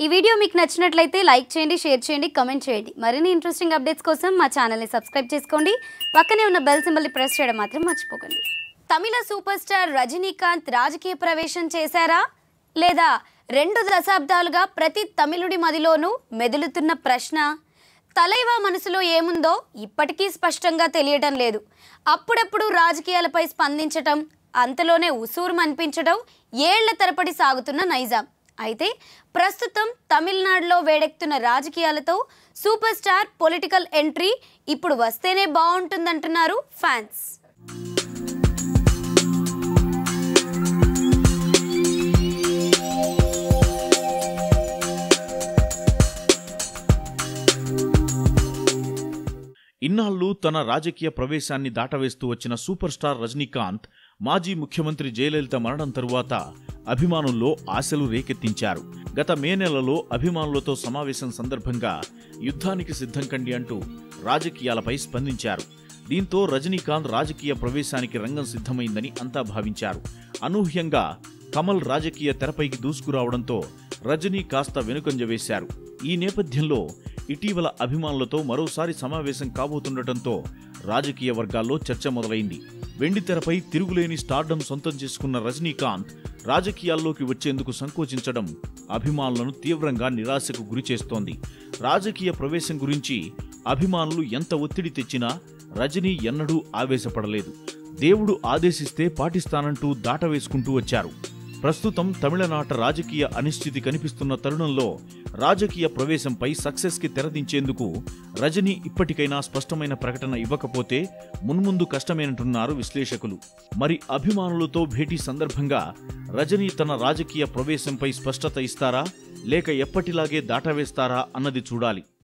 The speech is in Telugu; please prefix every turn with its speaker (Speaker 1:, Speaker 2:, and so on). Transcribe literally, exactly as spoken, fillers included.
Speaker 1: వీడియో మీకు నచ్చినట్లయితే లైక్ చేయండి, షేర్ చేయండి, కామెంట్ చేయండి. మరిన్ని ఇంట్రెస్టింగ్ అప్డేట్స్ కోసం మా ఛానల్ ని సబ్స్క్రైబ్ చేసుకోండి. పక్కనే ఉన్న బెల్ సింబల్ ని ప్రెస్ చేయడం మాత్రం మర్చిపోకండి. తమిళ సూపర్ స్టార్ రజనీకాంత్ రాజకీయ ప్రవేశం చేశారా లేదా రెండు దశాబ్దాలుగా ప్రతి తమిళుడి మదిలోనూ మెదులుతున్న ప్రశ్న తలైవా మనసులో ఏముందో ఇప్పటికీ స్పష్టంగా తెలియడం లేదు. అప్పుడప్పుడు రాజకీయాలపై స్పందించటం, అంతలోనే ఉసూరు అనిపించడం ఏళ్ల తరబడి సాగుతున్న నైజాం. అయితే ప్రస్తుతం తమిళనాడులో వేడెక్కుతున్న రాజకీయాలతో సూపర్ స్టార్ పొలిటికల్ ఎంట్రీ ఇప్పుడు వస్తేనే బాగుంటుందంటున్నారు ఫ్యాన్స్.
Speaker 2: ఇన్నాళ్లు తన రాజకీయ ప్రవేశాన్ని దాటవేస్తూ వచ్చిన సూపర్ స్టార్ రజనీకాంత్ మాజీ ముఖ్యమంత్రి జయలలిత మరణం తరువాత అభిమానుల్లో ఆశలు రేకెత్తించారు. గత మే నెలలో అభిమానులతో సమావేశం సందర్భంగా యుద్ధానికి సిద్ధం కండి అంటూ రాజకీయాలపై స్పందించారు. దీంతో రజనీకాంత్ రాజకీయ ప్రవేశానికి రంగం సిద్ధమైందని అంతా భావించారు. అనూహ్యంగా కమల్ రాజకీయ తెరపైకి దూసుకురావడంతో రజనీ కాస్త వెనుకంజ వేశారు. ఈ నేపథ్యంలో ఇటీవల అభిమానులతో మరోసారి సమావేశం కాబోతుండటంతో రాజకీయ వర్గాల్లో చర్చ మొదలైంది. వెండితెరపై తిరుగులేని స్టార్డమ్ సొంతం చేసుకున్న రజనీకాంత్ రాజకీయాల్లోకి వచ్చేందుకు సంకోచించడం అభిమానులను తీవ్రంగా నిరాశకు గురిచేస్తోంది. రాజకీయ ప్రవేశం గురించి అభిమానులు ఎంత ఒత్తిడి తెచ్చినా రజనీ ఎన్నడూ ఆవేశపడలేదు. దేవుడు ఆదేశిస్తే పాటిస్తానంటూ దాటవేసుకుంటూ వచ్చారు. ప్రస్తుతం తమిళనాట రాజకీయ అనిశ్చితి కనిపిస్తున్న తరుణంలో రాజకీయ ప్రవేశంపై సక్సెస్ కి తెరదించేందుకు రజనీ ఇప్పటికైనా స్పష్టమైన ప్రకటన ఇవ్వకపోతే మున్ముందు కష్టమేనంటున్నారు విశ్లేషకులు. మరి అభిమానులతో భేటీ సందర్భంగా రజనీ తన రాజకీయ ప్రవేశంపై స్పష్టత ఇస్తారా లేక ఎప్పటిలాగే దాటవేస్తారా అన్నది చూడాలి.